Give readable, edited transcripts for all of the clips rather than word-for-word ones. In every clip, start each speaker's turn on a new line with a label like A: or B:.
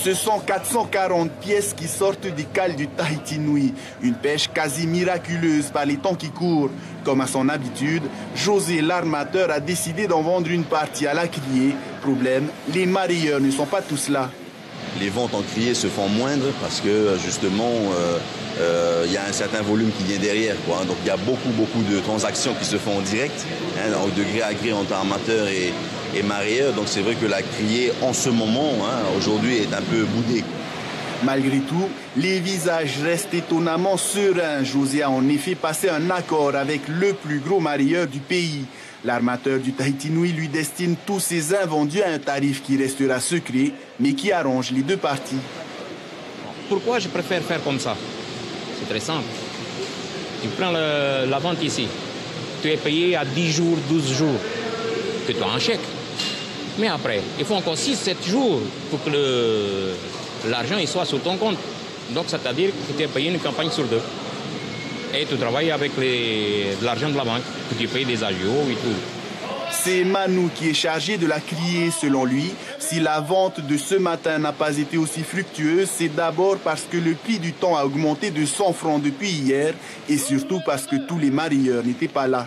A: Ce sont 440 pièces qui sortent des cales du Tahiti Nui. Une pêche quasi miraculeuse par les temps qui courent. Comme à son habitude, José l'armateur a décidé d'en vendre une partie à la criée. Problème, les mareyeurs ne sont pas tous là.
B: Les ventes en criée se font moindres parce que justement il y a un certain volume qui vient derrière, quoi. Donc il y a beaucoup de transactions qui se font en direct, de gré à gré entre armateurs et mareyeurs. Donc c'est vrai que la criée en ce moment, aujourd'hui, est un peu boudée.
A: Malgré tout, les visages restent étonnamment sereins. José a en effet passé un accord avec le plus gros mareyeur du pays. L'armateur du Tahiti Nui lui destine tous ses invendus à un tarif qui restera secret, mais qui arrange les deux parties.
C: Pourquoi je préfère faire comme ça? C'est très simple. Tu prends la vente ici. Tu es payé à 10 jours, 12 jours, que tu as un chèque. Mais après, il faut encore 6-7 jours pour que l'argent soit sur ton compte. Donc, c'est-à-dire que tu es payé une campagne sur deux. Et tu travailles avec l'argent de la banque, que tu payes des agios et tout.
A: C'est Manu qui est chargé de la criée. Selon lui, si la vente de ce matin n'a pas été aussi fructueuse, c'est d'abord parce que le prix du thon a augmenté de 100 francs depuis hier et surtout parce que tous les mareyeurs n'étaient pas là.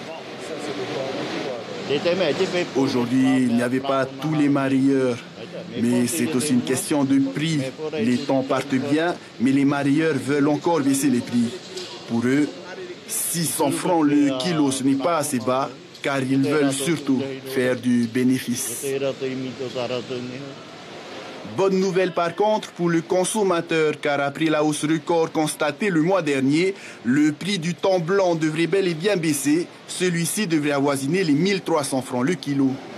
A: Aujourd'hui, il n'y avait pas tous les mareyeurs, mais c'est aussi une question de prix. Les thons partent bien, mais les mareyeurs veulent encore baisser les prix. Pour eux, 600 francs le kilo, ce n'est pas assez bas, car ils veulent surtout faire du bénéfice. Bonne nouvelle par contre pour le consommateur, car après la hausse record constatée le mois dernier, le prix du thon blanc devrait bel et bien baisser. Celui-ci devrait avoisiner les 1300 francs le kilo.